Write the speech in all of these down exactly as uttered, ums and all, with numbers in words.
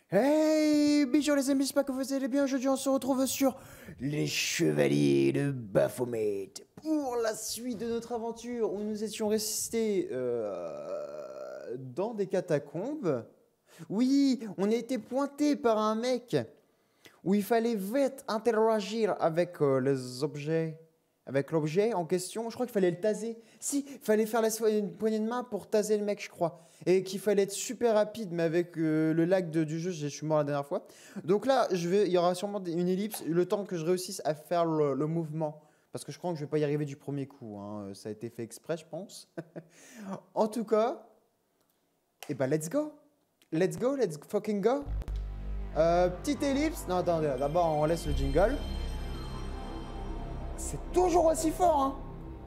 Hey, bonjour les amis, j'espère que vous allez bien. Aujourd'hui, on se retrouve sur les Chevaliers de Baphomet pour la suite de notre aventure où nous étions restés euh, dans des catacombes. Oui, on a été pointé par un mec où il fallait vite interagir avec euh, les objets, avec l'objet en question. Je crois qu'il fallait le taser. Si, il fallait faire la so- une poignée de main pour taser le mec, je crois. Et qu'il fallait être super rapide, mais avec euh, le lag de- du jeu, je suis mort la dernière fois. Donc là, je vais, il y aura sûrement des- une ellipse, le temps que je réussisse à faire le, le mouvement. Parce que je crois que je vais pas y arriver du premier coup, hein. Ça a été fait exprès, je pense. En tout cas, et ben let's go. Let's go, let's fucking go. Euh, petite ellipse. Non, attendez, d'abord on laisse le jingle. C'est toujours aussi fort, hein.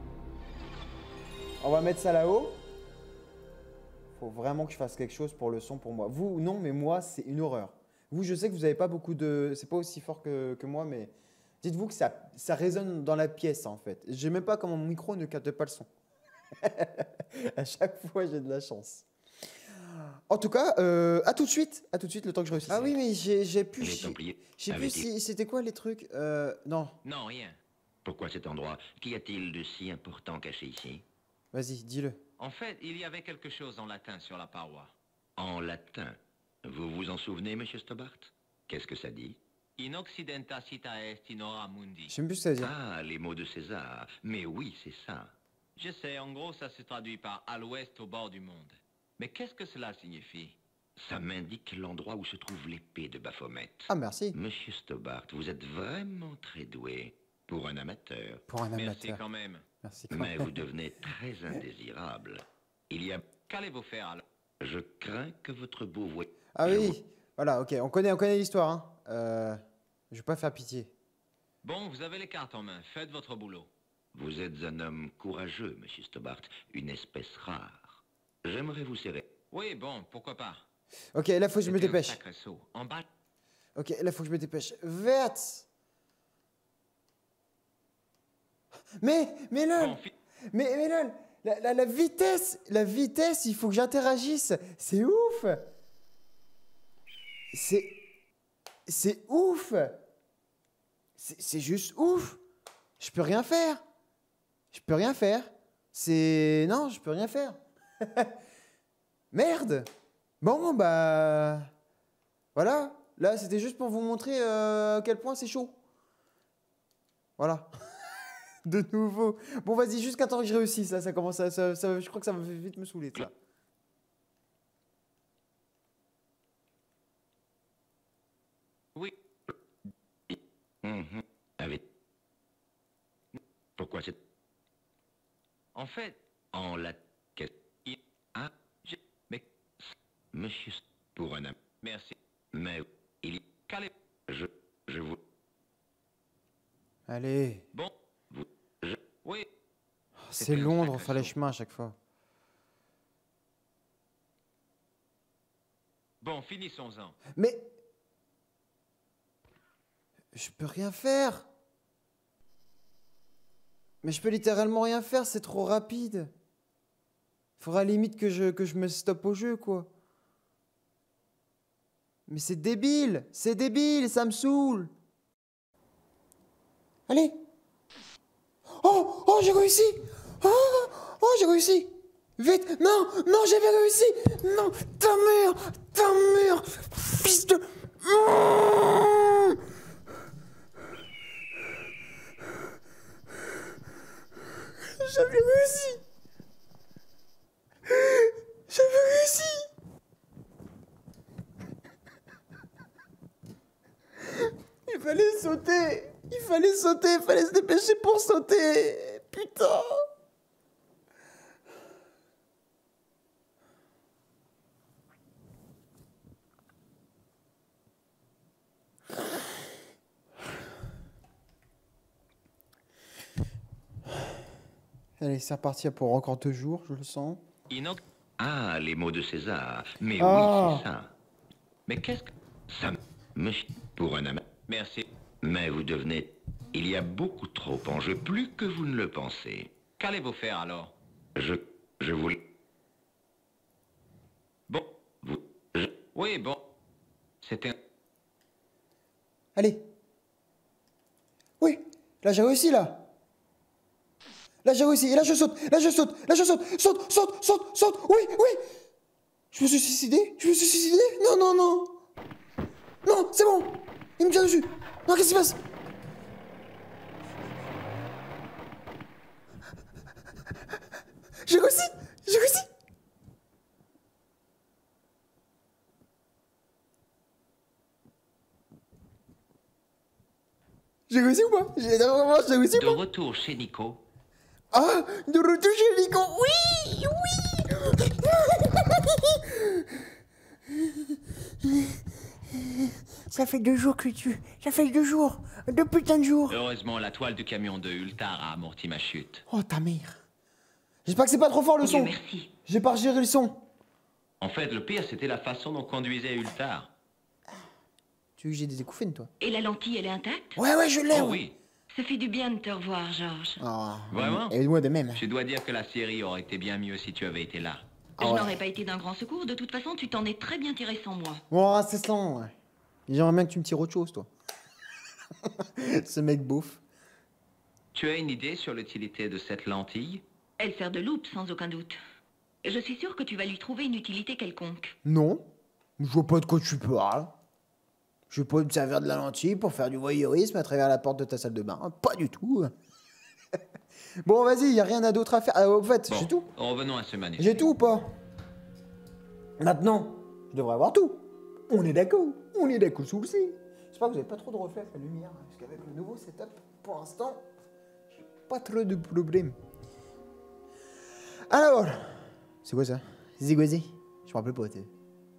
On va mettre ça là-haut. Faut vraiment que je fasse quelque chose pour le son pour moi. Vous, non, mais moi, c'est une horreur. Vous, je sais que vous n'avez pas beaucoup de... C'est pas aussi fort que, que moi, mais dites-vous que ça, ça résonne dans la pièce, en fait. Je sais même pas comment mon micro ne capte pas le son. À chaque fois, j'ai de la chance. En tout cas, euh, à tout de suite. À tout de suite, le temps que je réussisse. Ah oui, mais j'ai j'ai pu... Les Je Templiers sais plus avaient-ils... si c'était quoi les trucs. Euh, non, Non, rien. Pourquoi cet endroit? Qu'y a-t-il de si important caché ici? vas-y, dis-le. En fait, il y avait quelque chose en latin sur la paroi. En latin. Vous vous en souvenez, monsieur Stobart? Qu'est-ce que ça dit? In occidenta cita est in ora Je mundi. sais même plus ce que ça veut dire. Ah, les mots de César. Mais oui, c'est ça. Je sais, en gros, ça se traduit par à l'ouest, au bord du monde. Mais qu'est-ce que cela signifie? Ça m'indique l'endroit où se trouve l'épée de Baphomet. Ah, merci. Monsieur Stobart, vous êtes vraiment très doué. Pour un amateur. Pour un Merci amateur. quand même. Merci quand Mais même. vous devenez très indésirable. Il y a... Qu'allez-vous faire alors? Je crains que votre beau voix... Ah Je oui, voilà, ok, on connaît, on connaît l'histoire, hein. Euh, je vais pas faire pitié. Bon, vous avez les cartes en main. Faites votre boulot. Vous êtes un homme courageux, monsieur Stobart, une espèce rare. J'aimerais vous serrer. Oui, bon, pourquoi pas. Ok, là faut que je me C'était un dépêche. sacré saut. En bas. Ok, là faut que je me dépêche. Verte. Mais, mais là, Bon, fi- mais, mais là, la, la, la vitesse, la vitesse, il faut que j'interagisse. C'est ouf. C'est, c'est ouf. C'est c'est juste ouf. Je peux rien faire. Je peux rien faire. C'est... Non, je peux rien faire. Merde. Bon, bah... Voilà. Là, c'était juste pour vous montrer euh, à quel point c'est chaud. Voilà. De nouveau. Bon, vas-y, jusqu'à temps que je réussisse. Là, ça commence à... Ça, ça- je crois que ça va vite me saouler, ça. Oui. Mhm. Avec... Pourquoi c'est... En fait, En la... Qu'est- il... Ah, j'ai... Mais... Monsieur... St- Pour un homme... Merci. Mais... Il... y- Qu'allez... Je... Je vous... Allez. Bon. Vous... Je... Oui. C'est C'était un long de sacré refaire les saut. chemins à chaque fois. Bon, finissons-en. Mais... Je peux rien faire. Mais je peux littéralement rien faire, c'est trop rapide. Faudra limite que je, que je me stoppe au jeu, quoi. Mais c'est débile, c'est débile, ça me saoule. Allez. Oh, oh, j'ai réussi. Oh, oh, j'ai réussi. Vite, non, non, j'avais réussi. Non, ta mère, ta mère, fils de... Mmh. J'avais réussi. J'avais réussi. Il fallait sauter. Il fallait sauter. Il fallait se dépêcher pour sauter. Putain. Allez, c'est reparti pour encore deux jours, je le sens. Inoc... Ah, les mots de César. Mais Ah. oui, c'est ça. Mais qu'est-ce que... Ça... Monsieur... Pour un homme... Merci. Mais vous devenez... Il y a beaucoup trop en jeu, plus que vous ne le pensez. Qu'allez-vous faire alors? Je... Je vous... Bon. Vous... Je... Oui, bon. C'était... Allez. Oui, là j'ai réussi là. Là j'ai réussi, et là je saute, là je saute, là je saute, saute, saute, saute, saute, oui, oui. Je me suis suicidé, je me suis suicidé, non, non, non. Non, c'est bon, il me tient dessus. Non, qu'est-ce qui se passe? J'ai réussi, j'ai réussi. J'ai réussi ou pas? J'ai vraiment j'ai réussi De ou pas? retour chez Nico, Ah, de retour chez Nico. Oui, oui. Ça fait deux jours que tu... Ça fait deux jours. Deux putains de jours. heureusement, la toile du camion de Ultar a amorti ma chute. Oh, ta mère. J'espère que c'est pas trop fort le Dieu son. merci. J'ai pas géré le son. En fait, le pire, c'était la façon dont conduisait Ultar. Tu veux que j'ai des écouphènes, toi? Et la lentille, elle est intacte? Ouais, ouais, je l'ai. Oh ouais. oui, Ça fait du bien de te revoir, Georges. Oh, Vraiment? Et moi de même. je dois dire que la série aurait été bien mieux si tu avais été là. Ah Je ouais. n'aurais pas été d'un grand secours. De toute façon, tu t'en es très bien tiré sans moi. Oh, c'est ça, ouais. J'aimerais bien que tu me tires autre chose, toi. Ce mec beauf. Tu as une idée sur l'utilité de cette lentille? Elle sert de loupe, sans aucun doute. Je suis sûre que tu vas lui trouver une utilité quelconque. Non. Je vois pas de quoi tu parles. Je vais pas me servir de la lentille pour faire du voyeurisme à travers la porte de ta salle de bain. Pas du tout. Bon, vas-y, y a rien d'autre à faire. Ah, au fait, Bon, j'ai tout. revenons à ce manuscrit. J'ai tout ou pas? Maintenant, je devrais avoir tout. On est d'accord. On est d'accord sous le ciel. J'espère que vous avez pas trop de reflets avec la lumière. Parce qu'avec le nouveau setup, pour l'instant, j'ai pas trop de problèmes. Alors, c'est quoi ça? C'est quoi ça? Je me rappelle pas. t'es-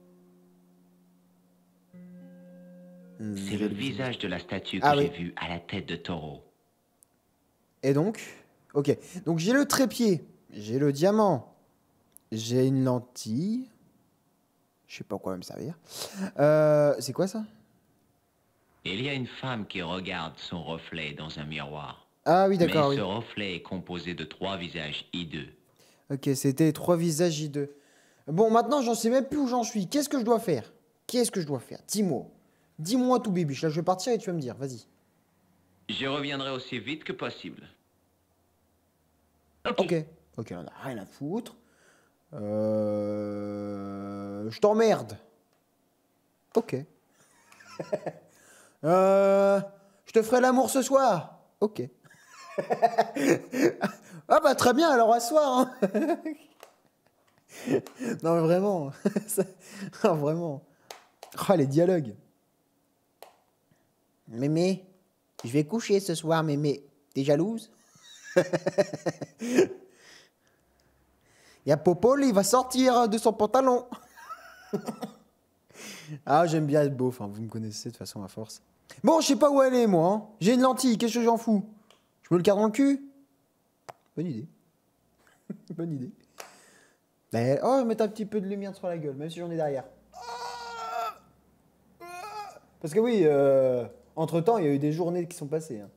Hmm, C'est le visage de la statue que Ah j'ai oui. vue à la tête de taureau. Et donc, ok. Donc j'ai le trépied, j'ai le diamant, j'ai une lentille. Je sais pas quoi me servir. Euh, c'est quoi ça? Il y a une femme qui regarde son reflet dans un miroir. Ah oui, Mais d'accord, oui. ce reflet est composé de trois visages hideux. Ok, c'était trois visages J deux. Bon, maintenant, j'en sais même plus où j'en suis. Qu'est-ce que je dois faire? Qu'est-ce que je dois faire? Dis-moi. Dis-moi tout, Bibiche. Là, je vais partir et tu vas me dire. Vas-y. Je reviendrai aussi vite que possible. Ok. Ok. Ok, on a rien à foutre. Euh... Je t'emmerde. Ok. euh... Je te ferai l'amour ce soir. Ok. Ah bah très bien, alors à ce soir. Hein. Non mais vraiment. Ça- Ah, vraiment. Ah, les dialogues. Mémé, je vais coucher ce soir, Mémé. T'es jalouse? Il y a Popol, il va sortir de son pantalon. Ah, j'aime bien être beauf, hein, vous me connaissez de toute façon à force. Bon, je sais pas où aller, moi. Hein. J'ai une lentille, qu'est-ce que j'en fous? Je me le garde dans le cul? Bonne idée. Bonne idée. Mais, oh, je vais mettre un petit peu de lumière sur la gueule, même si j'en ai derrière. Parce que oui, euh, entre-temps, il y a eu des journées qui sont passées. Hein.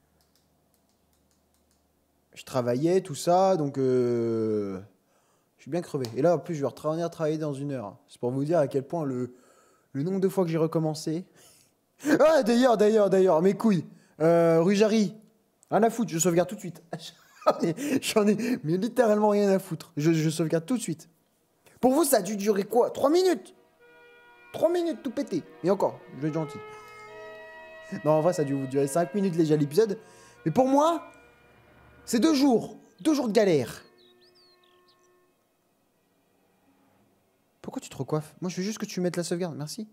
Je travaillais, tout ça, donc euh, je suis bien crevé. Et là, en plus, je vais revenir travailler dans une heure. C'est pour vous dire à quel point le, le nombre de fois que j'ai recommencé. Ah, d'ailleurs, d'ailleurs, d'ailleurs, mes couilles. Euh, rue Jarry, rien à foutre, je sauvegarde tout de suite. J'en ai, j'en ai mais littéralement rien à foutre. Je, je sauvegarde tout de suite. Pour vous, ça a dû durer quoi? Trois minutes? Trois minutes tout pété. Et encore, je vais être gentil. Non, en vrai, ça a dû vous durer cinq minutes déjà l'épisode. Mais pour moi, c'est deux jours. Deux jours de galère. Pourquoi tu te recoiffes? Moi, je veux juste que tu mettes la sauvegarde. Merci.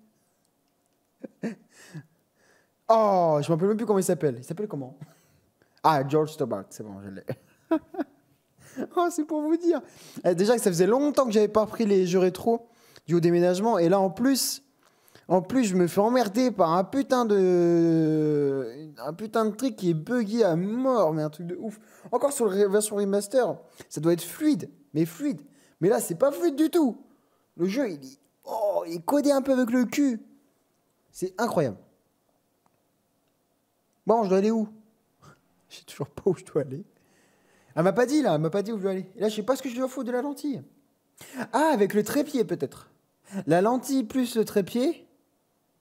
Oh, je me rappelle même plus comment il s'appelle. Il s'appelle comment? Ah, George Stobart. C'est bon, je l'ai. Oh, c'est pour vous dire. Eh, déjà que ça faisait longtemps que j'avais pas repris les jeux rétro du haut déménagement. Et là, en plus, en plus, je me fais emmerder par un putain de, un putain de truc qui est buggy à mort, mais un truc de ouf. Encore sur la version remaster, ça doit être fluide, mais fluide. Mais là, c'est pas fluide du tout. Le jeu, il est, oh, il est codé un peu avec le cul. C'est incroyable. Bon, je dois aller où? Je sais toujours pas où je dois aller. Elle m'a pas dit là, elle m'a pas dit où je dois aller. Et là, je sais pas ce que je dois foutre de la lentille. Ah, avec le trépied peut-être. La lentille plus le trépied.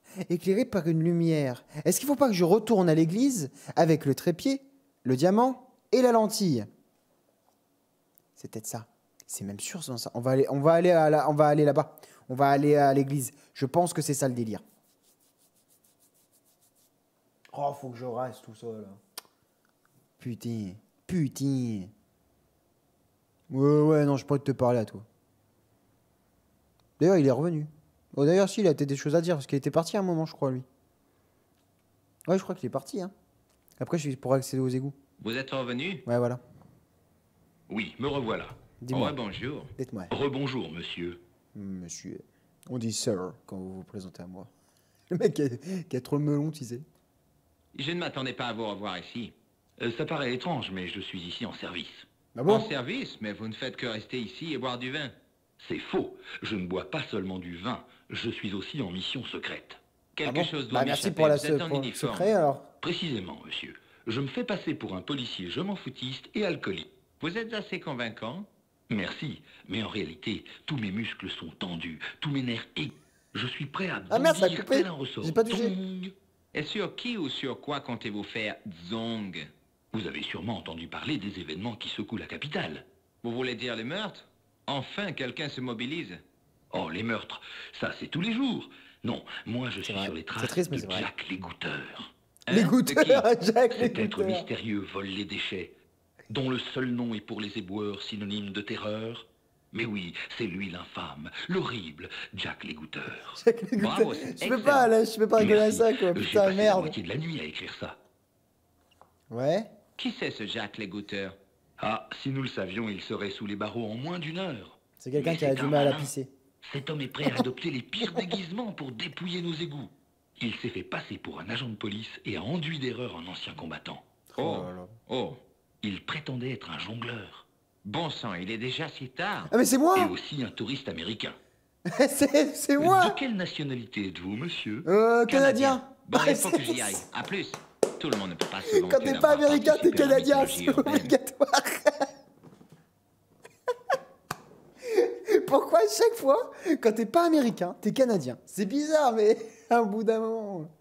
éclairé par une lumière. Est-ce qu'il faut pas que je retourne à l'église avec le trépied, le diamant et la lentille? C'est peut-être ça. C'est même sûr, c'est ça. On va aller, on va aller à la, on va aller là-bas. On va aller à l'église. Je pense que c'est ça le délire. Oh, faut que je reste tout ça là. Putain, putain. Ouais, ouais, non, je pourrais te parler à toi. D'ailleurs, il est revenu. Oh, d'ailleurs, si, il a peut-être des choses à dire parce qu'il était parti à un moment, je crois, lui. Ouais, je crois qu'il est parti. Hein. Après, je pourrais accéder aux égouts. Vous êtes revenu? Ouais, voilà. Oui, me revoilà. Dis-moi. Ouais, bonjour. Dites-moi. Rebonjour, monsieur. Monsieur. On dit sir quand vous vous présentez à moi. Le mec qui a, qui a trop le melon, tu sais. Je ne m'attendais pas à vous revoir ici. Euh, ça paraît étrange, mais je suis ici en service. Ah bon? En service, mais vous ne faites que rester ici et boire du vin. C'est faux. Je ne bois pas seulement du vin. Je suis aussi en mission secrète. Quelque Ah bon? chose doit Bah, merci m'échapper. pour la Vous êtes se- en pour le uniforme. secret alors. Précisément, monsieur. Je me fais passer pour un policier je m'en foutiste et alcoolique. Vous êtes assez convaincant. Merci, mais en réalité, tous mes muscles sont tendus, tous mes nerfs et je suis prêt à Ah merde, ça a bondir coupé. tel un ressort. J'ai pas touché. Tong. Et sur qui ou sur quoi comptez-vous faire zong? Vous avez sûrement entendu parler des événements qui secouent la capitale. Vous voulez dire les meurtres? Enfin, quelqu'un se mobilise. Oh, les meurtres, ça c'est tous les jours. Non, moi je suis vrai. sur les C'est traces triste, mais de c'est vrai. Jack l'égoutteur. Hein? Les De goûteurs, qui? Jack, les Cet être goûteurs. mystérieux vole les déchets, dont le seul nom est pour les éboueurs synonyme de terreur. Mais oui, c'est lui l'infâme, l'horrible Jack l'égoutteur. Jack les Bravo, goûteurs. c'est Je peux excellent. pas, là, je peux pas rigoler à Merci. ça, quoi. J'ai Putain, passé la merde. moitié de la nuit à écrire ça. Ouais. Qui c'est ce Jack l'égoutteur? Ah, si nous le savions, il serait sous les barreaux en moins d'une heure. C'est quelqu'un Mais qui a c'est du un mal à malin. pisser. Cet homme est prêt à adopter les pires déguisements pour dépouiller nos égouts. Il s'est fait passer pour un agent de police et a enduit d'erreur un ancien combattant. Oh, là là. oh, Il prétendait être un jongleur. bon sang, il est déjà si tard. Ah, mais c'est Et moi. aussi un touriste américain. C'est c'est moi. De quelle nationalité êtes-vous, monsieur? Euh, canadien. Bon, Ah, il faut que c'est- j'y aille. À plus. Tout le monde ne peut pas se Quand vanter t'es d'avoir pas américain, t'es participé à la canadien, mythologie c'est urbaine. obligatoire. Pourquoi chaque fois, quand t'es pas américain, t'es canadien? C'est bizarre, mais à un bout d'un moment.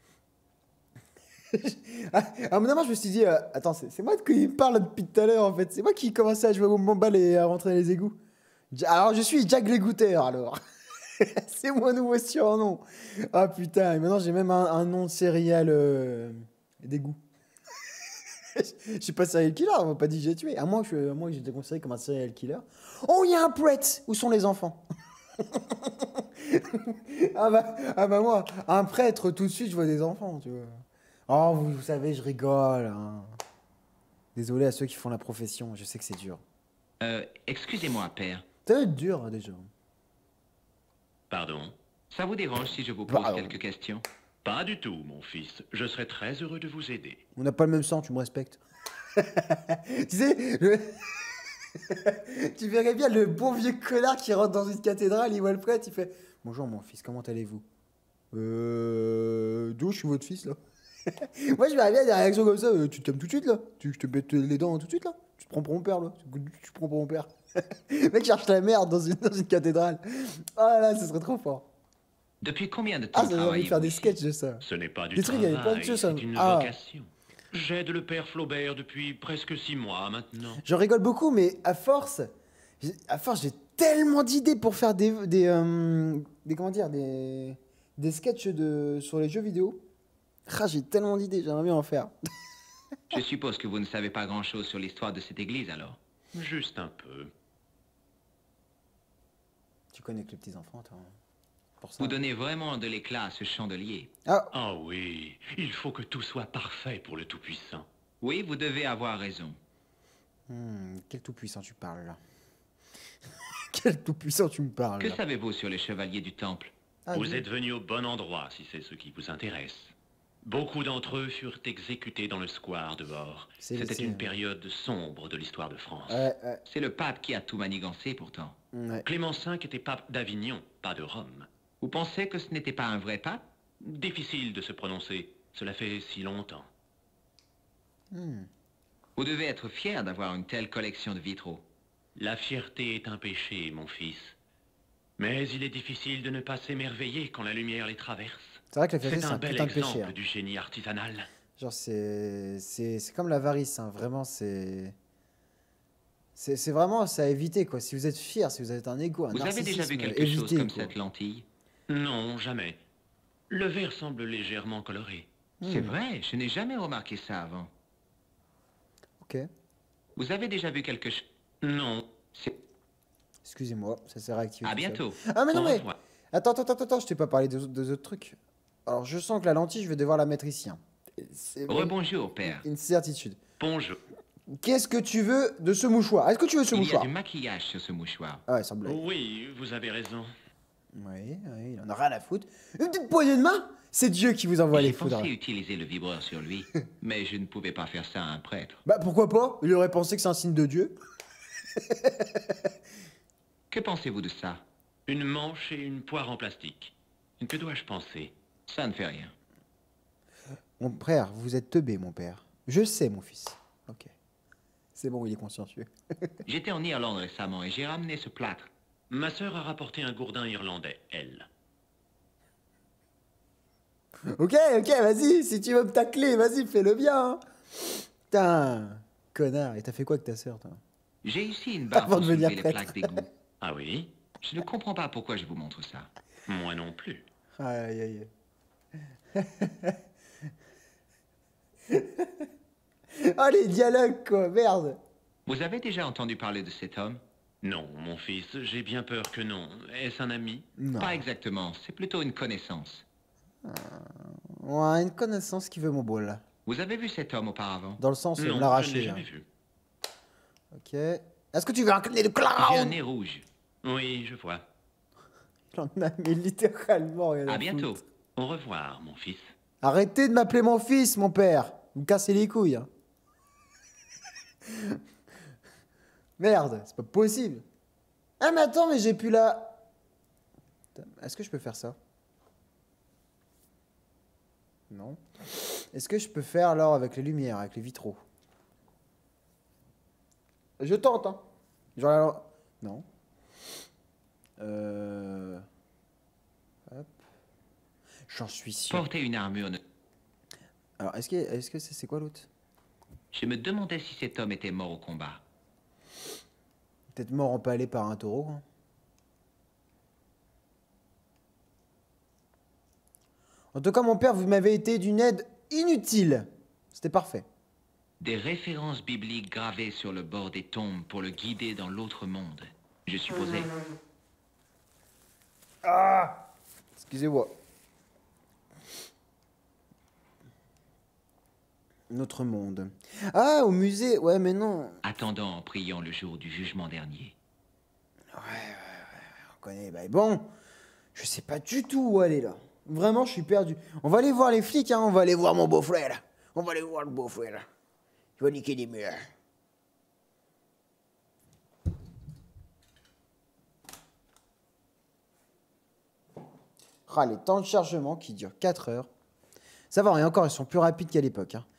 À un moment, je me suis dit, euh, attends, c'est c'est moi de qui il parle depuis tout à l'heure, en fait. C'est moi qui commençais à jouer au ball et à rentrer dans les égouts. Ja- Alors, je suis Jack l'égoutteur, alors. C'est mon nouveau surnom. Ah putain, et maintenant j'ai même un, un nom de céréal euh, d'égout. Je suis pas serial killer, on m'a pas dit que j'ai tué. À moins que, je- à moins que j'étais considéré comme un serial killer. Oh, il y a un prêtre. Où sont les enfants? ah, bah, ah bah moi, un prêtre, tout de suite, je vois des enfants, tu vois. Oh, vous, vous savez, je rigole. Hein. Désolé à ceux qui font la profession, je sais que c'est dur. Euh, excusez-moi, père. Ça va être dur, hein, déjà. Pardon. Ça vous dérange si je vous pose Bah, quelques questions? Pas du tout, mon fils. Je serais très heureux de vous aider. On n'a pas le même sang, tu me respectes. Tu sais, le- tu verrais bien le bon vieux connard qui rentre dans une cathédrale, il voit le prêtre, il fait « Bonjour mon fils, comment allez-vous ?»« Euh... D'où je suis votre fils, là ?» Moi, je verrais bien des réactions comme ça. euh, tu te calmes tout de suite, là. Tu, je te mets les dents tout de suite, là. Tu te prends pour mon père, là. Tu te prends pour mon père. Le mec cherche la merde dans une, dans une cathédrale. Ah là, ce serait trop fort. Depuis combien de temps Ah, ça donne envie de faire travaillez-vous des ici? sketchs de ça. Ce n'est pas du Des trucs, il y avait travail, plein de choses, ça. c'est une Ah. vocation. J'aide le père Flaubert depuis presque six mois maintenant. Je rigole beaucoup, mais à force, j'ai- à force, j'ai tellement d'idées pour faire des, des, euh, des comment dire, des, des sketchs de, sur les jeux vidéo. Ah, j'ai tellement d'idées, j'aimerais bien en faire. Je suppose que vous ne savez pas grand-chose sur l'histoire de cette église, alors. Juste un peu. Tu connais que les petits enfants, toi. Pour ça. Vous donnez vraiment de l'éclat à ce chandelier. Ah, Ah oui, il faut que tout soit parfait pour le Tout-Puissant. Oui, vous devez avoir raison. hmm, quel tout puissant tu parles là. Quel tout puissant tu me parles. Que là. savez-vous sur les chevaliers du Temple? Ah, Vous oui. êtes venu au bon endroit si c'est ce qui vous intéresse. Beaucoup d'entre eux furent exécutés dans le square dehors. C'est- C'était c'est- une période sombre de l'histoire de France. Ouais, ouais, C'est le pape qui a tout manigancé, pourtant. ouais. Clément cinq était pape d'Avignon, pas de Rome. Vous pensez que ce n'était pas un vrai pape? Difficile de se prononcer. Cela fait si longtemps. Hmm. Vous devez être fier d'avoir une telle collection de vitraux. La fierté est un péché, mon fils. Mais il est difficile de ne pas s'émerveiller quand la lumière les traverse. C'est vrai que la fierté, C'est c'est un un bel putain de péché. exemple hein. du génie artisanal. Genre, c'est c'est c'est comme l'avarice, hein. Vraiment, c'est c'est c'est vraiment ça à éviter, quoi. Si vous êtes fier, si vous avez un ego, un Vous avez déjà vu narcissisme, quelque chose évitez, comme quoi. cette lentille? Non, jamais. Le verre semble légèrement coloré. C'est Hmm. vrai, je n'ai jamais remarqué ça avant. Ok. Vous avez déjà vu quelque chose? Non. C'est... Excusez-moi, ça s'est réactivé À tout seul. bientôt. Ah mais non Au mais revoir. attends attends attends attends, je t'ai pas parlé des autres, des autres trucs. Alors je sens que la lentille, je vais devoir la mettre ici. hein. C'est même Rebonjour, père. une certitude. Bonjour. Qu'est-ce que tu veux de ce mouchoir? Est-ce que tu veux ce Il y a mouchoir? du maquillage sur ce mouchoir. Ah ouais, sans blague. Oui, vous avez raison. Oui, oui, il en a rien à foutre. Une petite poignée de main? C'est Dieu qui vous envoie les J'ai foudres. pensé utiliser le vibreur sur lui, mais je ne pouvais pas faire ça à un prêtre. Bah pourquoi pas? Il aurait pensé que c'est un signe de Dieu. Que pensez-vous de ça? Une manche et une poire en plastique. Que dois-je penser? Ça ne fait rien. Mon frère, vous êtes teubé, mon père. Je sais, mon fils. Ok. C'est bon, il est consciencieux. J'étais en Irlande récemment et j'ai ramené ce plâtre. Ma sœur a rapporté un gourdin irlandais, elle. Ok, ok, vas-y, si tu veux me tacler, vas-y, fais-le bien. hein. Putain, connard, et t'as fait quoi avec ta sœur, toi? J'ai ici une barre Avant pour de devenir soulever les prêtre. plaques d'égout. Ah oui? Je ne comprends pas pourquoi je vous montre ça. Moi non plus. Aïe, aïe, aïe. Oh, les dialogues, quoi, merde. Vous avez déjà entendu parler de cet homme? Non, mon fils, j'ai bien peur que non. Est-ce un ami? Non. Pas exactement, c'est plutôt une connaissance. Ouais, une connaissance qui veut mon bol. Vous avez vu cet homme auparavant? Dans le sens, Non, me je ne l'ai l'arracher. jamais hein. vu. Ok. Est-ce que tu veux un collier de J'ai un clown? nez rouge. Oui, je vois. Il en a mis littéralement rien à À bientôt. foutre. Au revoir, mon fils. Arrêtez de m'appeler mon fils, mon père. Vous me cassez les couilles. hein. Merde, c'est pas possible. Ah mais attends, mais j'ai plus la... Est-ce que je peux faire ça? Non. Est-ce que je peux faire alors avec les lumières, avec les vitraux? Je tente, hein. Genre alors... Non. Euh... Hop. J'en suis sûr. Porter une armure. ne- Alors, est-ce que est-ce que c'est c'est quoi l'autre? Je me demandais si cet homme était mort au combat. Peut-être mort empalé par un taureau. hein. En tout cas, mon père, vous m'avez été d'une aide inutile. C'était parfait. Des références bibliques gravées sur le bord des tombes pour le guider dans l'autre monde. Je supposais. Excusez-moi. Notre monde. Ah, au musée. Ouais, mais non. Attendant en priant le jour du jugement dernier. On connaît. Bah, bon, je sais pas du tout où aller là. Vraiment, je suis perdu. On va aller voir les flics, hein. On va aller voir mon beau-frère. On va aller voir le beau-frère. Il va niquer des murs. Ah, les temps de chargement qui durent quatre heures. Ça va, et encore, ils sont plus rapides qu'à l'époque. hein.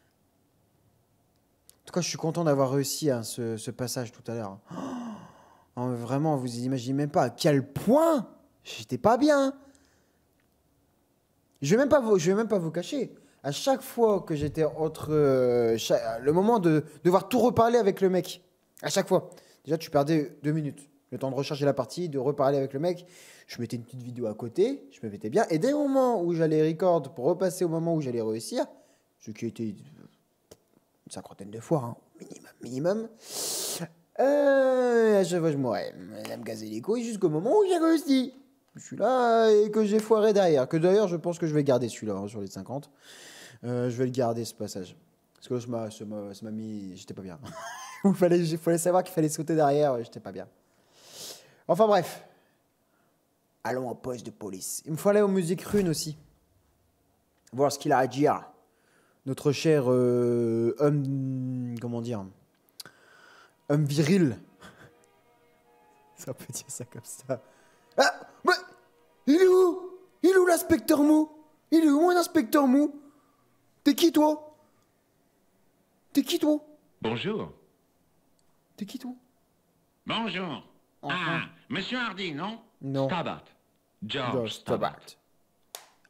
En tout cas, je suis content d'avoir réussi hein, ce, ce passage tout à l'heure. Oh, vraiment, vous imaginez même pas à quel point j'étais pas bien. Je vais même pas vous, je vais même pas vous cacher. À chaque fois que j'étais entre euh, cha- le moment de devoir tout reparler avec le mec, à chaque fois, déjà tu perdais deux minutes, le temps de recharger la partie, de reparler avec le mec. Je mettais une petite vidéo à côté, je me mettais bien, et dès le moment où j'allais record pour repasser au moment où j'allais réussir, ce qui était une cinquantaine de fois, hein, minimum, minimum. Euh, à chaque fois, je mourais. Elle me gazait les couilles jusqu'au moment où j'ai réussi. Je suis là et que j'ai foiré derrière. Que d'ailleurs, je pense que je vais garder celui-là hein, sur les cinquante. Euh, je vais le garder ce passage. Parce que là, ça m'a- ça m'a ça m'a mis. J'étais pas bien. Il fallait, il fallait savoir qu'il fallait sauter derrière. Ouais, j'étais pas bien. Enfin bref. Allons en poste de police. Il me faut aller aux musiques runes aussi. Voir ce qu'il a à dire. Notre cher euh, homme. Comment dire? Homme viril. Ça on peut dire ça comme ça. Ah, mais il est où? Il est où l'inspecteur Mou? Il est où mon inspecteur Mou? T'es qui toi? T'es qui toi? Bonjour. T'es qui toi? Bonjour. Enfin. Ah, Monsieur Hardy, non? Non. Stabat. George, George Stabat. Stabat.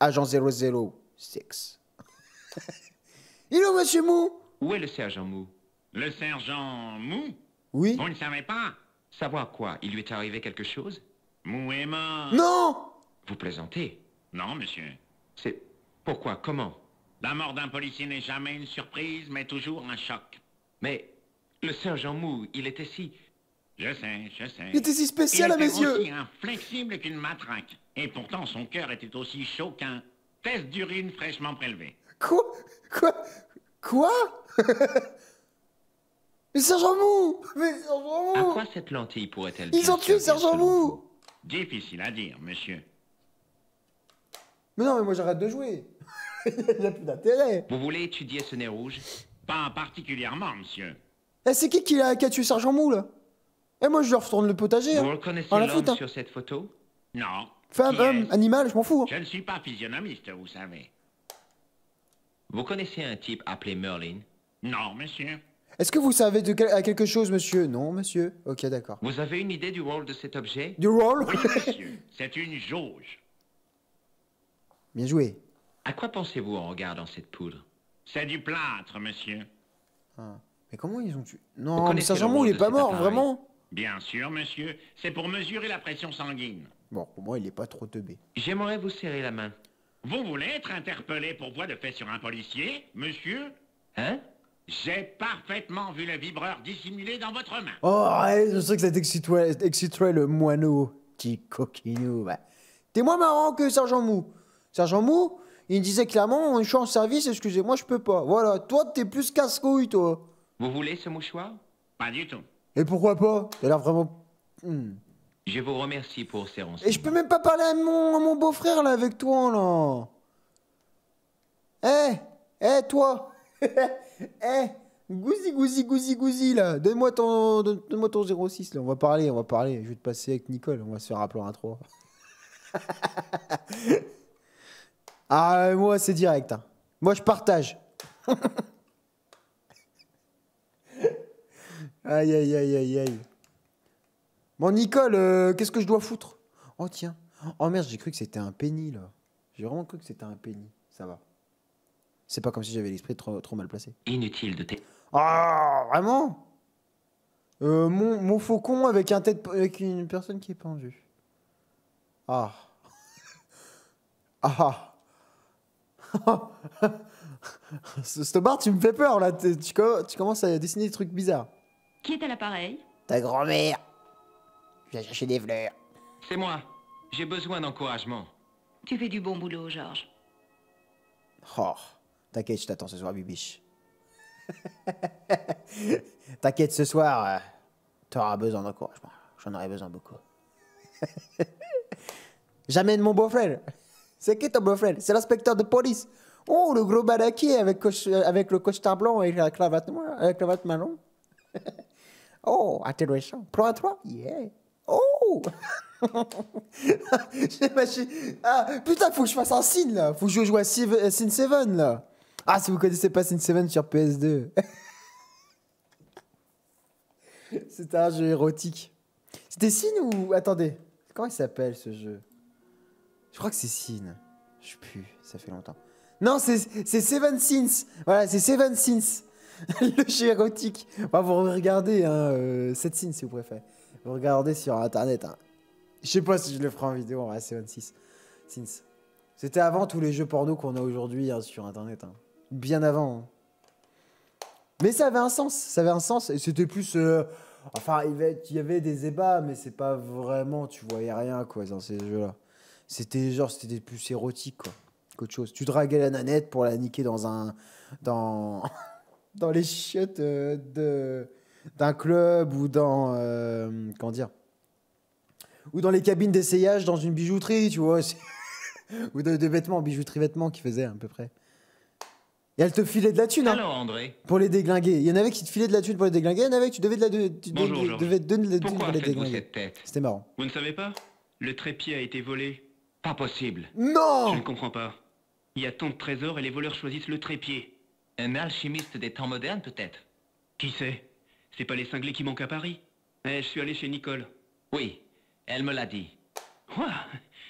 agent zéro zéro six. Il est où, monsieur Mou? Où est le sergent Mou? Le sergent Mou? Oui. Vous ne savez pas? Savoir quoi? Il lui est arrivé quelque chose? Mou est mort. Non! Vous plaisantez? Non, monsieur. C'est... Pourquoi? Comment? La mort d'un policier n'est jamais une surprise, mais toujours un choc. Mais le sergent Mou, il était si... Je sais, je sais. Il était si spécial à Il mes était yeux. aussi inflexible qu'une matraque. Et pourtant, son cœur était aussi chaud qu'un test d'urine fraîchement prélevé. Quoi? Quoi? Quoi? Mais Sergent Mou! Mais Sergent À Mou! quoi cette lentille pourrait-elle Ils bien ont tué servir, Sergent selon Mou! vous? Difficile à dire, monsieur. Mais non, mais moi j'arrête de jouer. Il n'y a plus d'intérêt. Vous voulez étudier ce nez rouge? Pas particulièrement, monsieur. Eh, c'est qui qui a, qui a tué Sergent Mou, là? Eh, moi je leur retourne le potager. Vous Hein. reconnaissez On la l'homme fout, hein. sur cette photo? Non. Femme, Qui homme, est-ce? animal, je m'en fous. Hein. Je ne suis pas physionomiste, vous savez. Vous connaissez un type appelé Merlin? Non, monsieur. Est-ce que vous savez de quel- à quelque chose, monsieur? Non, monsieur. Ok, d'accord. Vous avez une idée du rôle de cet objet? Du roll? Oui, monsieur. C'est une jauge. Bien joué. À quoi pensez-vous en regardant cette poudre? C'est du plâtre, monsieur. Ah. Mais comment ils ont tué? Vous Non, mais connaissez Sergent le Mou, rôle il est de pas cet mort, appareil? vraiment? Bien sûr, monsieur. C'est pour mesurer la pression sanguine. Bon, pour moi, il est pas trop teubé. J'aimerais vous serrer la main. Vous voulez être interpellé pour voie de fait sur un policier, monsieur? Hein? J'ai parfaitement vu le vibreur dissimulé dans votre main. Oh, arrête, je sais que ça t'exciterait exciterait le moineau. Petit coquinou. Bah. T'es moins marrant que Sergent Mou. Sergent Mou, il me disait clairement, je suis en service, excusez-moi, je peux pas. Voilà, toi, t'es plus casse-couille, toi. Vous voulez ce mouchoir? Pas du tout. Et pourquoi pas? T'as l'air vraiment... Hmm. Je vous remercie pour ces renseignements. Et je peux même pas parler à mon, à mon beau-frère, là, avec toi, là. Eh, eh, toi. Eh, gousi, gousi, gousi, gousi, là. Donne-moi ton, donne- donne-moi ton zéro six, là. On va parler, on va parler. Je vais te passer avec Nicole. On va se faire appeler un trois. Ah, moi, c'est direct. Hein. Moi, je partage. Aïe, aïe, aïe, aïe, aïe. Bon, Nicole, euh, qu'est-ce que je dois foutre? Oh, tiens. Oh, merde, j'ai cru que c'était un penny, là. J'ai vraiment cru que c'était un penny. Ça va. C'est pas comme si j'avais l'esprit trop, trop mal placé. Inutile de... té- Ah, vraiment? euh, mon, mon faucon avec, un tête, avec une personne qui est pendue. Ah. Ah. Ce ce bar, tu me fais peur, là. Tu, tu co- tu commences à dessiner des trucs bizarres. Qui est à l'appareil? Ta grand-mère. Je viens chercher des fleurs. C'est moi. J'ai besoin d'encouragement. Tu fais du bon boulot, Georges. Oh. T'inquiète, je t'attends ce soir, Bibiche. T'inquiète, ce soir, euh, t'auras besoin d'encouragement. J'en aurai besoin beaucoup. J'amène mon beau-frère. C'est qui ton beau-frère? C'est l'inspecteur de police. Oh, le gros baraquier avec, coche- avec le costard blanc et la cravate, noire, la cravate marron. Oh, intéressant. Prends un trois? Yeah. Oh. J'ai mâché. Ah, putain, faut que je fasse un signe, là. Faut que je joue à Sin sept, là. Ah, si vous connaissez pas Sin sept sur P S deux. C'était un jeu érotique. C'était Sin ou... Attendez. Comment il s'appelle, ce jeu? Je crois que c'est Sin. Je sais plus, ça fait longtemps. Non, c'est c'est Seven Sins. Voilà, c'est Seven Sins. Le jeu érotique. Bah, vous regardez, hein, euh, Sept Sins, si vous préférez. Vous regardez sur Internet, hein. Je sais pas si je le ferai en vidéo, ouais, Seven Sins. Sins. C'était avant tous les jeux porno qu'on a aujourd'hui, hein, sur Internet, hein. Bien avant. Hein. Mais ça avait un sens, ça avait un sens. Et c'était plus... euh, Enfin, il y avait- il y avait des ébats, mais c'est pas vraiment... Tu voyais rien, quoi, dans ces jeux-là. C'était genre, c'était plus érotique, quoi, qu'autre chose. Tu draguais la nanette pour la niquer dans un... Dans... dans les chiottes euh, de... d'un club ou dans... euh, comment dire? Ou dans les cabines d'essayage dans une bijouterie, tu vois. c'est- ou de, de vêtements, bijouterie vêtements qui faisaient à peu près. Et elle te filait de la thune, hein, Alors, André, pour les déglinguer. Il y en avait qui te filaient de la thune pour les déglinguer, il y en avait que tu devais, de la, de- tu Bonjour, dé- Georges. devais te donner de la thune pourquoi pour les faites-vous déglinguer. cette tête? C'était marrant. Vous ne savez pas? Le trépied a été volé. Pas possible. Je Non. ne comprends pas. Il y a tant de trésors et les voleurs choisissent le trépied. Un alchimiste des temps modernes, peut-être? Qui sait? C'est pas les cinglés qui manquent à Paris. Eh, je suis allé chez Nicole. Oui, elle me l'a dit. Ouah,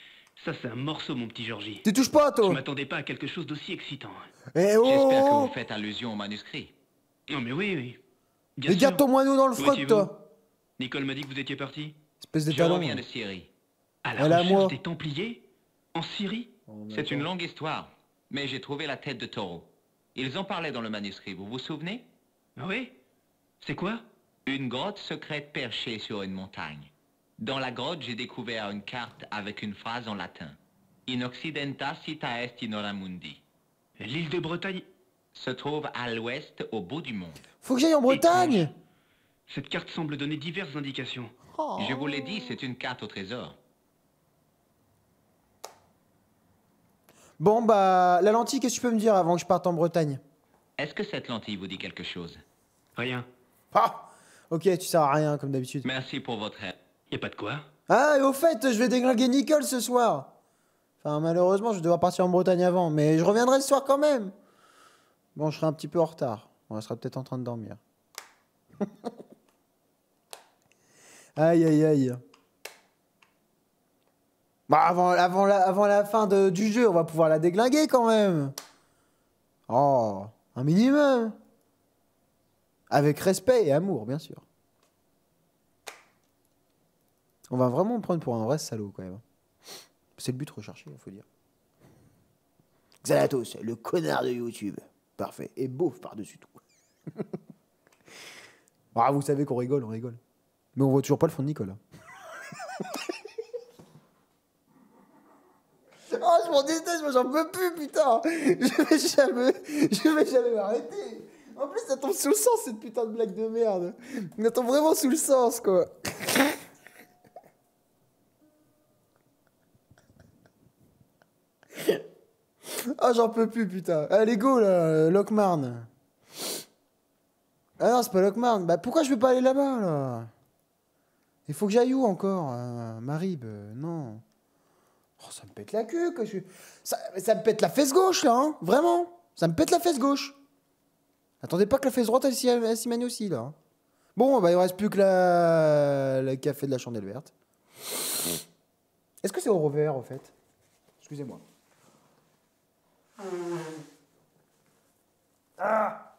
Ça, c'est un morceau, mon petit Georgie. Tu touches pas, Je toi. m'attendais pas à quelque chose d'aussi excitant. Eh oh, J'espère que oh. vous faites allusion au manuscrit. Non, mais oui, oui. Bien Mais sûr. garde ton moineau dans le Où froc, étiez-vous? toi. Nicole m'a dit que vous étiez parti. Espèce de Je talon. reviens de Syrie. À la Elle a recherche moi. des Templiers? En Syrie? Oh, mais C'est une attends. longue histoire, mais j'ai trouvé la tête de taureau. Ils en parlaient dans le manuscrit, vous vous souvenez? Ah oui? C'est quoi? Une grotte secrète perchée sur une montagne. Dans la grotte, j'ai découvert une carte avec une phrase en latin. In occidenta cita est in hora mundi. L'île de Bretagne? Se trouve à l'ouest, au bout du monde. Faut que j'aille en Bretagne. Étrange. Cette carte semble donner diverses indications. Oh. Je vous l'ai dit, c'est une carte au trésor. Bon, bah, la lentille, qu'est-ce que tu peux me dire avant que je parte en Bretagne? Est-ce que cette lentille vous dit quelque chose? Rien. Ah, ok, tu sers à rien, comme d'habitude. Merci pour votre aide. Y a pas de quoi? Ah, et au fait, je vais déglinguer Nicole ce soir. Enfin, malheureusement, je vais devoir partir en Bretagne avant, mais je reviendrai ce soir quand même. Bon, je serai un petit peu en retard. On sera peut-être en train de dormir. Aïe, aïe, aïe. Bah, avant, avant, la, avant la fin de- du jeu, on va pouvoir la déglinguer quand même. Oh, un minimum. Avec respect et amour, bien sûr. On va vraiment me prendre pour un vrai salaud, quand même. C'est le but recherché, il faut dire. Xanatos, le connard de YouTube. Parfait. Et beauf par-dessus tout. Ah, vous savez qu'on rigole, on rigole. Mais on voit toujours pas le fond de Nicolas. Oh, je m'en déteste, moi j'en peux plus, putain. Je vais jamais, je vais jamais m'arrêter. En plus, ça tombe sous le sens, cette putain de blague de merde. Ça tombe vraiment sous le sens, quoi. Ah, j'en peux plus, putain. Allez, go, là, Lockmarn. Ah non, c'est pas Lockmarn. Bah, pourquoi je peux pas aller là-bas, là? Il faut que j'aille où encore? euh, Marib, euh, non. Oh, ça me pète la queue, que je... Ça, ça me pète la fesse gauche, là, hein. Vraiment. Ça me pète la fesse gauche. Attendez pas que la fesse droite, elle s'y elle s'y mène aussi, là. hein. Bon, bah, il reste plus que la... le café de la chandelle verte. Est-ce que c'est au revers, en fait? Excusez-moi. Ah,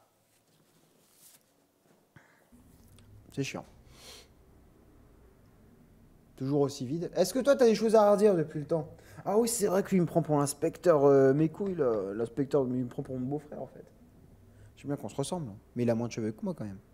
c'est chiant. Toujours aussi vide. Est-ce que toi, t'as des choses à redire depuis le temps? Ah oui, c'est vrai que lui, il me prend pour l'inspecteur euh, mes couilles, là. L'inspecteur, il me prend pour mon beau-frère, en fait. Je sais bien qu'on se ressemble, hein. Mais il a moins de cheveux que moi, quand même.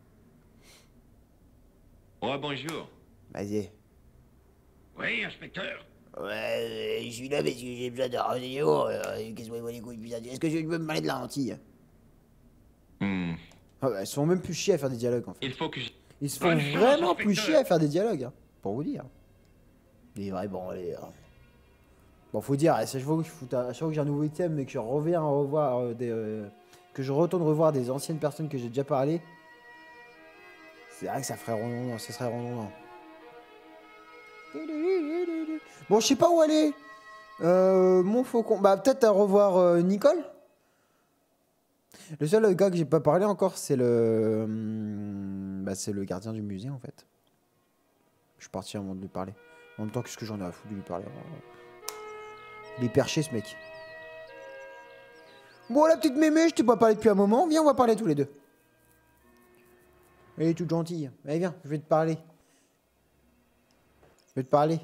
Oh, bonjour. Vas-y. Oui, inspecteur. Ouais, je suis là parce que j'ai besoin de renseignements. Qu'est-ce que vous voulez les couilles, putain? Est-ce que je peux me parler de la lentille? Hmm. Ah bah, ils se font même plus chier à faire des dialogues, en fait. Il faut que je... Ils se font Bonne chance, vraiment plus inspecteur. chier à faire des dialogues, hein, pour vous dire. Des vrais branlés. Hein. Bon, faut dire, à chaque fois que, je foute- à chaque fois que j'ai un nouveau item et que je reviens à revoir euh, des. euh, que je retourne revoir des anciennes personnes que j'ai déjà parlé, c'est vrai que ça ferait redondant, ça serait redondant. Bon, je sais pas où aller. Euh, mon faucon. Bah, peut-être à revoir euh, Nicole. Le seul gars que j'ai pas parlé encore, c'est le. hum, Bah, c'est le gardien du musée, en fait. Je suis parti avant de lui parler. En même temps, qu'est-ce que j'en ai à foutre de lui parler? Il est perché, ce mec. Bon, la petite mémé, je t'ai pas parlé depuis un moment. Viens, on va parler tous les deux. Elle est toute gentille. Allez, viens, je vais te parler. Je vais te parler.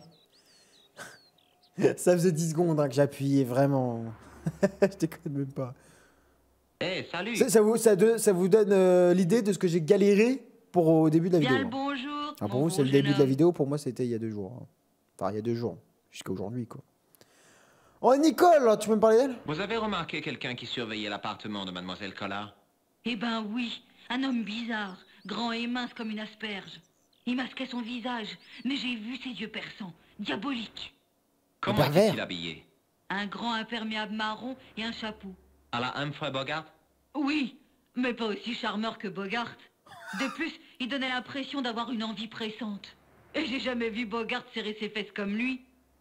Ça faisait dix secondes hein, que j'appuyais, vraiment. Je déconne même pas. Eh, salut. Ça, ça vous, ça, de- ça vous donne euh, l'idée de ce que j'ai galéré pour au début de la Bien vidéo. le bonjour. Ah, pour mon vous, c'est gros le début jeune de la homme. vidéo. Pour moi, c'était il y a deux jours. hein. Enfin, il y a deux jours. Jusqu'à aujourd'hui, quoi. Oh, Nicole, tu peux me parler d'elle? Vous avez remarqué quelqu'un qui surveillait l'appartement de Mademoiselle Collard? Eh ben oui, un homme bizarre, grand et mince comme une asperge. Il masquait son visage, mais j'ai vu ses yeux perçants, diaboliques. Comment pervers. était-il habillé? Un grand imperméable marron et un chapeau. À la Humphrey Bogart? Oui, mais pas aussi charmeur que Bogart. De plus, il donnait l'impression d'avoir une envie pressante. Et j'ai jamais vu Bogart serrer ses fesses comme lui.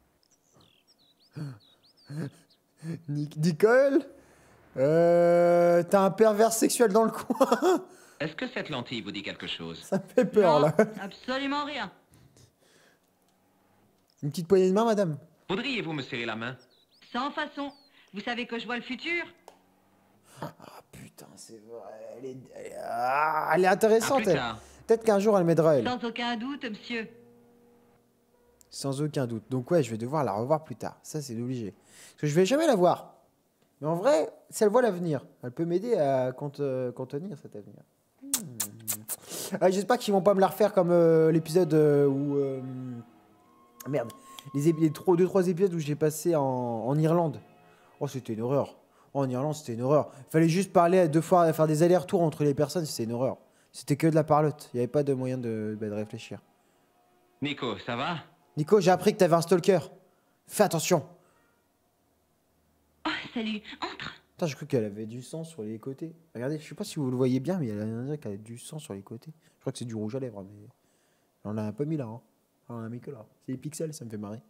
Nic- Nicole euh, T'as un pervers sexuel dans le coin. Est-ce que cette lentille vous dit quelque chose? Ça me fait peur, Non, là. absolument rien. Une petite poignée de main, madame? Voudriez-vous me serrer la main? Sans façon. Vous savez que je vois le futur? Ah putain, c'est vrai. Elle est, elle est, ah, elle est À intéressante. plus elle. tard. Peut-être qu'un jour elle m'aidera, elle. Sans aucun doute, monsieur. Sans aucun doute. Donc ouais, je vais devoir la revoir plus tard. Ça, c'est obligé. Parce que je vais jamais la voir. Mais en vrai, si elle voit l'avenir, elle peut m'aider à cont- euh, contenir cet avenir. Hmm. Ah, j'espère qu'ils vont pas me la refaire comme euh, l'épisode euh, où... euh, Merde. Les, ép- les trois, deux, trois épisodes où j'ai passé en, en Irlande. Oh, c'était une horreur. Oh, en Irlande, c'était une horreur. Il fallait juste parler à deux fois, faire des allers-retours entre les personnes, c'était une horreur. C'était que de la parlotte. Il n'y avait pas de moyen de, bah, de réfléchir. Nico, ça va? Nico, j'ai appris que t'avais un stalker. Fais attention. Oh, salut. Entre. Putain, j'ai cru qu'elle avait du sang sur les côtés. Regardez, je sais pas si vous le voyez bien, mais elle a, on dirait qu'elle a du sang sur les côtés. Je crois que c'est du rouge à lèvres, mais on l'a pas mis là. Hein. On l'a mis que là. C'est les pixels, ça me fait marrer.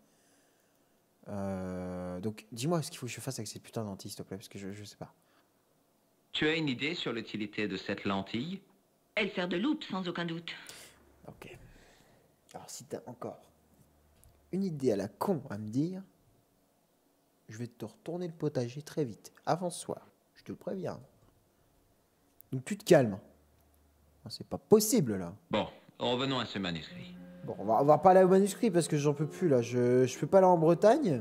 Euh, donc, dis-moi ce qu'il faut que je fasse avec cette putain de lentille, s'il te plaît, parce que je, je sais pas. Tu as une idée sur l'utilité de cette lentille? Elle sert de loupe, sans aucun doute. Ok. Alors, si t'as encore une idée à la con à me dire, je vais te retourner le potager très vite, avant ce soir. Je te le préviens. Donc, tu te calmes. C'est pas possible, là. Bon, revenons à ce manuscrit. Bon, on va, on va pas aller au manuscrit parce que j'en peux plus là. Je, je peux pas aller en Bretagne.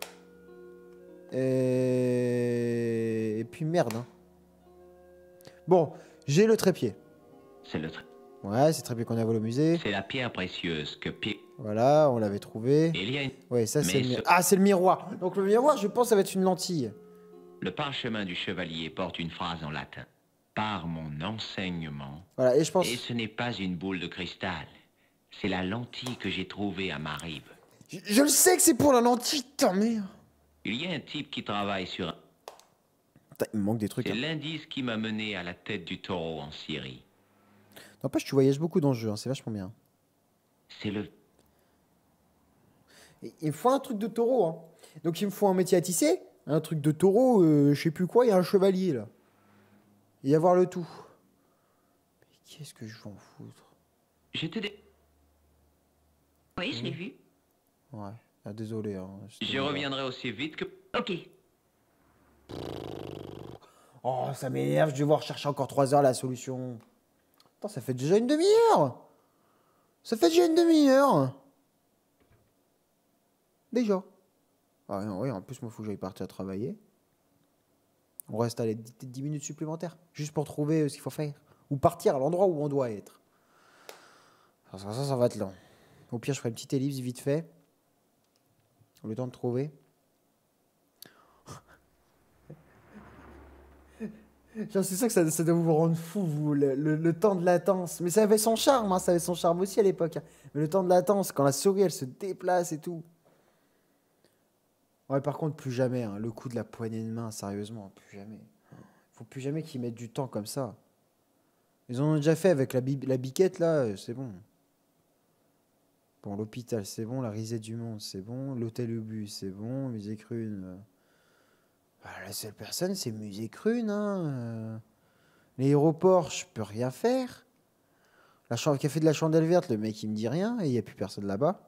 Et, et puis merde. Hein. Bon, j'ai le trépied. C'est le tr- Ouais, c'est le trépied qu'on a volé au musée. C'est la pierre précieuse que Pi... Voilà, on l'avait trouvé. Il y a une... Ouais, ça c'est Mais le mi- ce- Ah, c'est le miroir. Donc le miroir, je pense, ça va être une lentille. Le parchemin du chevalier porte une phrase en latin. Par mon enseignement. Voilà, et je pense. Et ce n'est pas une boule de cristal. C'est la lentille que j'ai trouvée à ma rive. Je, je le sais que c'est pour la lentille, putain, merde. Il y a un type qui travaille sur... un- Putain, il me manque des trucs. C'est Hein. l'indice qui m'a mené à la tête du taureau en Syrie. N'empêche, tu voyages beaucoup dans le jeu, hein, c'est vachement bien. C'est le... Et il me faut un truc de taureau. Hein. Donc il me faut un métier à tisser, un truc de taureau, euh, je sais plus quoi, il y a un chevalier là. Et y avoir le tout. Mais qu'est-ce que je vais en foutre? J'étais... dé- Oui, je l'ai vu. Ouais, ah, désolé. Hein, c'était Je bizarre. reviendrai aussi vite que... Ok. Oh, ça m'énerve, je vais devoir chercher encore trois heures la solution. Attends, ça fait déjà une demi-heure. Ça fait déjà une demi-heure. Déjà. Ah non, oui, en plus, moi, il faut que j'aille partir travailler. On reste à les dix minutes supplémentaires, juste pour trouver euh, ce qu'il faut faire. Ou partir à l'endroit où on doit être. Ça, ça, ça va être long. Au pire, je ferai une petite ellipse vite fait. Le temps de trouver. Genre, c'est ça que ça, ça doit vous rendre fou, vous, le, le- le temps de latence. Mais ça avait son charme, hein, ça avait son charme aussi à l'époque. Hein. Mais le temps de latence, quand la souris, elle se déplace et tout. Ouais, par contre, plus jamais. Hein, le coup de la poignée de main, sérieusement, plus jamais. Faut plus jamais qu'ils mettent du temps comme ça. Ils en ont déjà fait avec la, bi- la biquette, là, euh, c'est bon. Bon, l'hôpital, c'est bon. La risée du monde, c'est bon. L'hôtel Ubu, c'est bon. Musée Crune. euh. Bah, la seule personne, c'est Musée Crune. Hein. euh. L'aéroport, je peux rien faire. La chambre qui a fait de la chandelle verte, le mec, il me dit rien. Et il n'y a plus personne là-bas.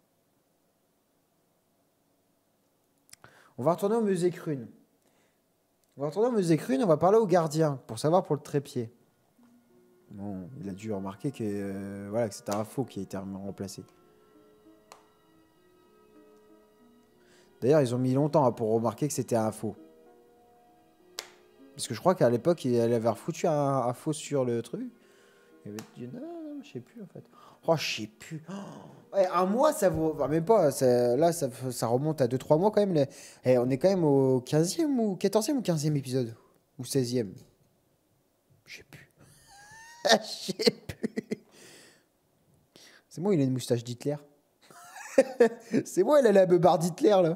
On va retourner au Musée Crune. On va retourner au Musée Crune, on va parler au gardien pour savoir pour le trépied. Bon, il a dû remarquer que, euh, voilà, que c'était un faux qui a été remplacé. D'ailleurs, ils ont mis longtemps hein, pour remarquer que c'était un faux. Parce que je crois qu'à l'époque, il avait refoutu un, un faux sur le truc. Il avait dit non, non, je sais plus en fait. Oh, je sais plus. Oh, ouais, un mois, ça vaut. Enfin, même pas. Ça, là, ça, ça remonte à deux trois mois quand même. Les... Eh, on est quand même au quinzième ou quatorzième ou quinzième épisode. Ou seizième. Je sais plus. Je sais plus. C'est moi, il a une moustache d'Hitler. C'est moi, il a la beubare d'Hitler là.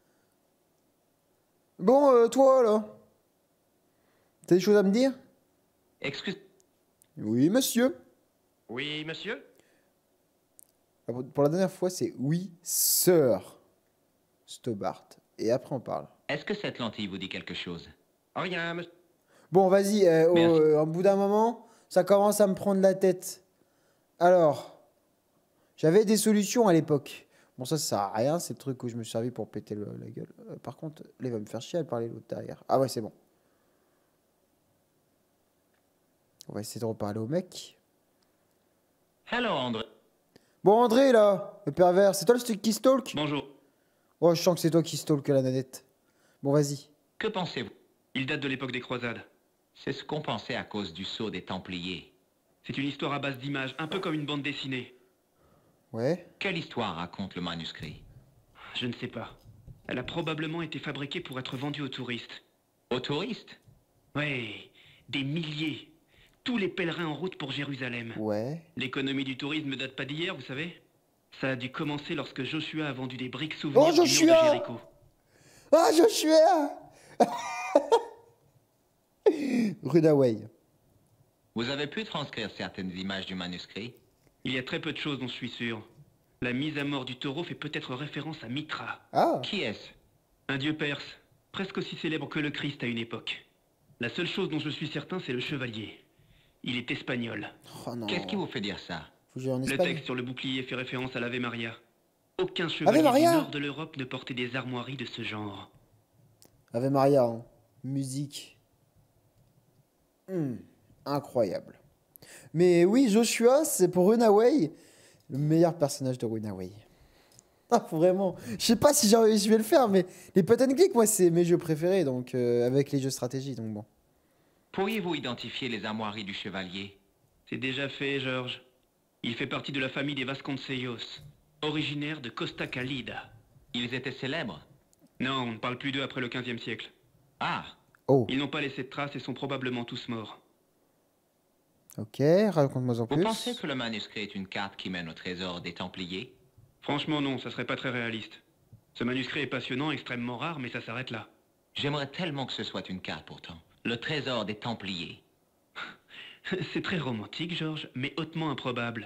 Bon, euh, toi là. T'as des choses à me dire? Excuse... Oui, monsieur. Oui, monsieur? Pour la dernière fois, c'est oui, sœur Stobart. Et après, on parle. Est-ce que cette lentille vous dit quelque chose? Rien, monsieur. Bon, vas-y, euh, au, Merci. euh, au bout d'un moment, ça commence à me prendre la tête. Alors, j'avais des solutions à l'époque. Bon, ça, ça sert à rien. C'est le truc où je me suis servi pour péter le- la gueule. Euh, par contre, là, il va me faire chier à parler l'autre derrière. Ah ouais, c'est bon. On va essayer de reparler au mec. Hello, André. Bon, André, là, le pervers, c'est toi le stick qui stalk? Bonjour. Oh, je sens que c'est toi qui stalk la nanette. Bon, vas-y. Que pensez-vous? Il date de l'époque des croisades. C'est ce qu'on pensait à cause du sceau des Templiers. C'est une histoire à base d'images, un peu comme une bande dessinée. Ouais. Quelle histoire raconte le manuscrit? Je ne sais pas. Elle a probablement été fabriquée pour être vendue aux touristes. Aux touristes? Ouais, des milliers. Tous les pèlerins en route pour Jérusalem. Ouais. L'économie du tourisme ne date pas d'hier, vous savez. Ça a dû commencer lorsque Joshua a vendu des briques souvenirs Oh, du mur Joshua! de Jéricho. Ah, Joshua! Runaway. Vous avez pu transcrire certaines images du manuscrit? Il y a très peu de choses dont je suis sûr. La mise à mort du taureau fait peut-être référence à Mitra, Ah. Qui est-ce? un dieu perse, presque aussi célèbre que le Christ à une époque. La seule chose dont je suis certain, c'est le chevalier. Il est espagnol. Oh non. Qu'est-ce qui vous fait dire ça? Faut que j'aille en Le Espagne. texte sur le bouclier fait référence à l'Ave Maria. Aucun chevalier du Maria nord de l'Europe ne portait des armoiries de ce genre. Ave Maria, hein. Musique. Hmm, incroyable. Mais oui, Joshua, c'est pour Runaway, le meilleur personnage de Runaway. Ah, vraiment. Je sais pas si j'ai- je vais le faire, mais les pot and click, moi, c'est mes jeux préférés, donc euh, avec les jeux stratégie, donc bon. Pourriez-vous identifier les armoiries du chevalier? C'est déjà fait, Georges. Il fait partie de la famille des Vasconcellos, originaire de Costa Calida. Ils étaient célèbres? Non, on ne parle plus d'eux après le quinzième siècle. Ah, Oh, Ils n'ont pas laissé de traces et sont probablement tous morts. ok, raconte-moi en vous plus. pensez que le manuscrit est une carte qui mène au trésor des Templiers? Franchement, non, ça serait pas très réaliste. Ce manuscrit est passionnant, extrêmement rare, mais ça s'arrête là. J'aimerais tellement que ce soit une carte pourtant. Le trésor des Templiers. C'est très romantique, Georges, mais hautement improbable.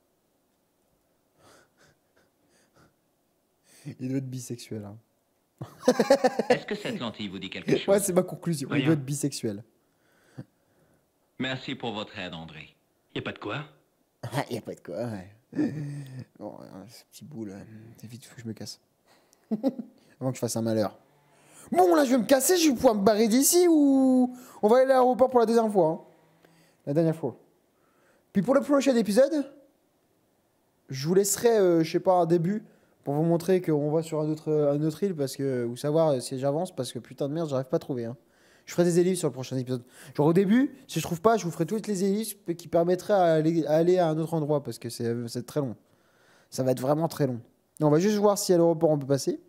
Il doit être bisexuel. Hein. Est-ce que cette lentille vous dit quelque chose? Ouais, c'est ma conclusion. Il Rien. doit être bisexuel. Merci pour votre aide, André. Y a pas de quoi. Ah, y a pas de quoi, ouais. Bon, euh, ce petit bout là, c'est vite, faut que je me casse. Avant que je fasse un malheur. Bon, là, je vais me casser, je vais pouvoir me barrer d'ici ou on va aller à l'aéroport pour la deuxième fois. Hein. La dernière fois. Puis pour le prochain épisode, je vous laisserai, euh, je sais pas, un début pour vous montrer qu'on va sur un autre, un autre île parce que, ou savoir si j'avance parce que putain de merde, j'arrive pas à trouver. Hein. Je ferai des ellipses sur le prochain épisode. Genre au début, si je trouve pas, je vous ferai toutes les ellipses qui permettraient à aller, à aller à un autre endroit parce que c'est c'est très long. Ça va être vraiment très long. Et on va juste voir si à l'aéroport on peut passer.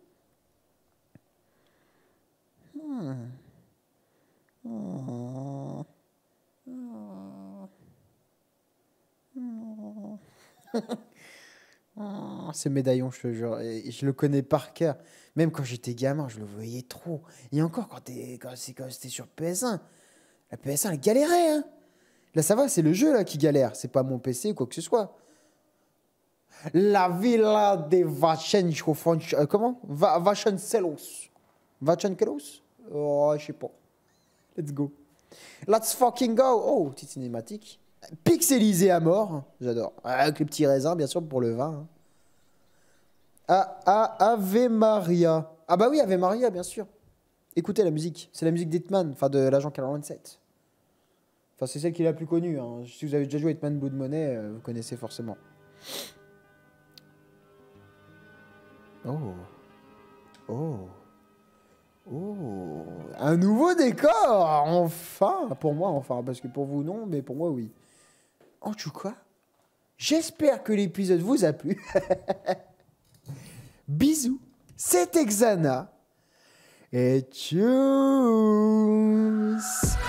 Hmm. Hmm. Hmm. Oh, ce médaillon, je te jure, et je le connais par cœur. Même quand j'étais gamin, je le voyais trop. Et encore, quand, t'es- quand, c'est- quand c'était sur P S un, la P S un, elle galérait. Hein. Là, ça va, c'est le jeu là qui galère. C'est pas mon P C ou quoi que ce soit. La villa des Vasconcelos. Euh, comment Va Vasconcelos. Vasconcelos Oh, je sais pas. Let's go. Let's fucking go. Oh, petite cinématique. Pixelisé à mort. J'adore. Avec les petits raisins, bien sûr, pour le vin. Hein. Ah, ah, Ave Maria. Ah bah oui, Ave Maria, bien sûr. Écoutez la musique. C'est la musique d'Hitman, enfin de l'agent quarante-sept. Enfin, c'est celle qui est la plus connue. Hein. Si vous avez déjà joué à Hitman Blood Money, euh, vous connaissez forcément. Oh. Oh. Oh. Un nouveau décor. Enfin. Pour moi, enfin. Parce que pour vous, non. Mais pour moi, oui. En tout cas, j'espère que l'épisode vous a plu. Bisous. C'était Xana. Et tchuss.